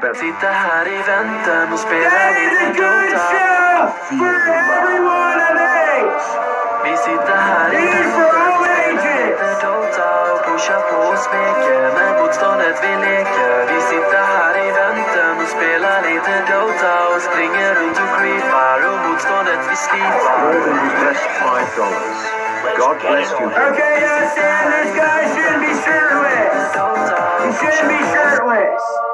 bäst. Sitta här i väntan och spela lite Dota. Vi sitter här i väntan och spelar lite Dota och pushar på och smeker med motståndet vi leker. Vi sitter här i väntan och spelar lite Dota och springer runt och creepar och motståndet vi slipar. Best $5. God bless you. Okay, understand this guy shouldn't be shirtless. He shouldn't be shirtless.